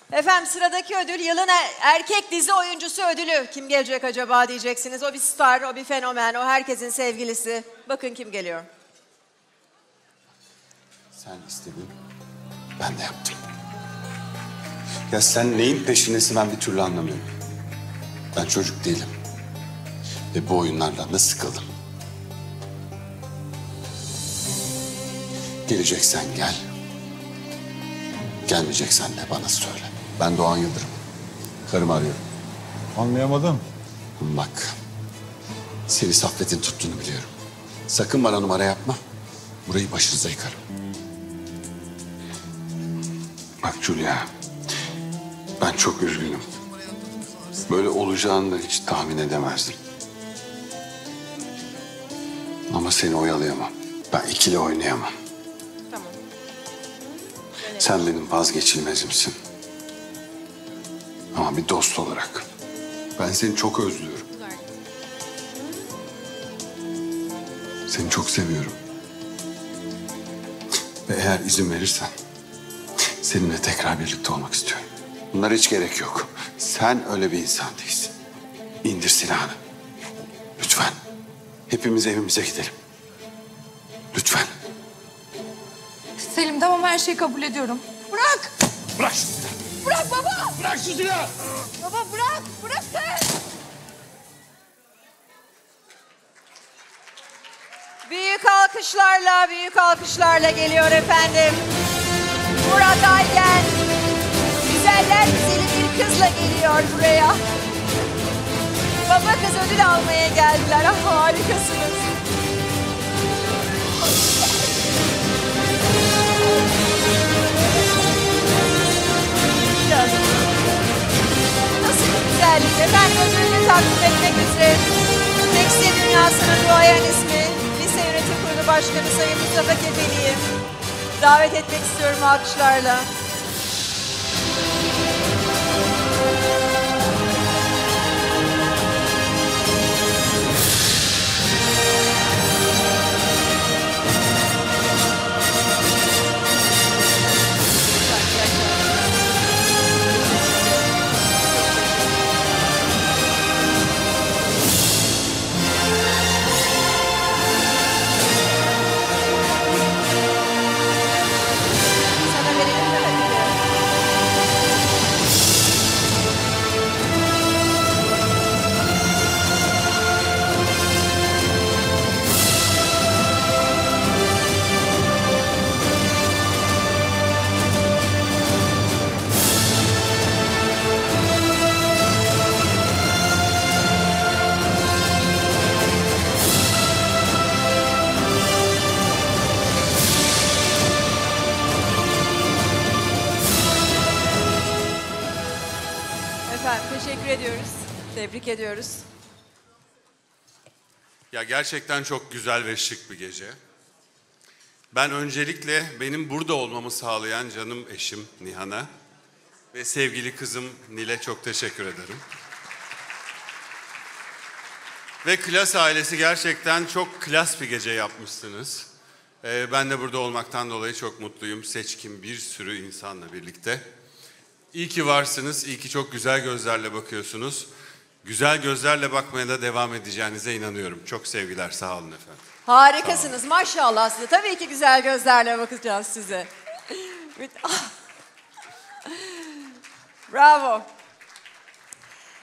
Efendim sıradaki ödül yılın erkek dizi oyuncusu ödülü. Kim gelecek acaba diyeceksiniz. O bir star, o bir fenomen, o herkesin sevgilisi. Bakın kim geliyor. Sen istedin, ben de yaptım. Ya sen neyin peşindesin ben bir türlü anlamıyorum. Ben çocuk değilim. Ve bu oyunlardan da sıkıldım. Geleceksen gel. Gelmeyeceksen de bana söyle. Ben Doğan Yıldırım. Karımı arıyorum. Anlayamadım. Bak, seni Saffet'in tuttuğunu biliyorum. Sakın bana numara yapma. Burayı başınıza yıkarım. Bak Julia, ben çok üzgünüm. Böyle olacağını da hiç tahmin edemezdim. Ama seni oyalayamam. Ben ikili oynayamam. Tamam. Sen benim vazgeçilmezimsin. Ama bir dost olarak. Ben seni çok özlüyorum. Seni çok seviyorum. Ve eğer izin verirsen seninle tekrar birlikte olmak istiyorum. Bunlara hiç gerek yok. Sen öyle bir insan değilsin. İndir silahını. Lütfen. Hepimiz evimize gidelim. Lütfen. Selim tamam her şeyi kabul ediyorum. Bırak! Bırak şu silahı. Bırak baba! Bırak şu silahı. Baba bırak! Bırakın! Büyük alkışlarla geliyor efendim. Murat Aygen, güzeller güzeli bir kızla geliyor buraya. Baba kız ödül almaya geldiler. Ah, harikasınız. Nasıl bir güzellik. Efendim ödülünü takdim etmek üzere. Tekstil dünyasının duayen ismi Lise Yönetim Kurulu Başkanı Sayın Mustafa Kefeli'yi davet etmek istiyorum alkışlarla. Sana verelim mi ödülü? Efendim teşekkür ediyoruz. Tebrik ediyoruz. Ya gerçekten çok güzel ve şık bir gece. Ben öncelikle benim burada olmamı sağlayan canım eşim Nihan'a ve sevgili kızım Nil'e çok teşekkür ederim. Ve Klas ailesi gerçekten çok klas bir gece yapmışsınız. Ben de burada olmaktan dolayı çok mutluyum. Seçkin bir sürü insanla birlikte. İyi ki varsınız, iyi ki çok güzel gözlerle bakıyorsunuz. Güzel gözlerle bakmaya da devam edeceğinize inanıyorum. Çok sevgiler, sağ olun efendim. Harikasınız maşallah size. Tabii ki güzel gözlerle bakacağız size. Bravo.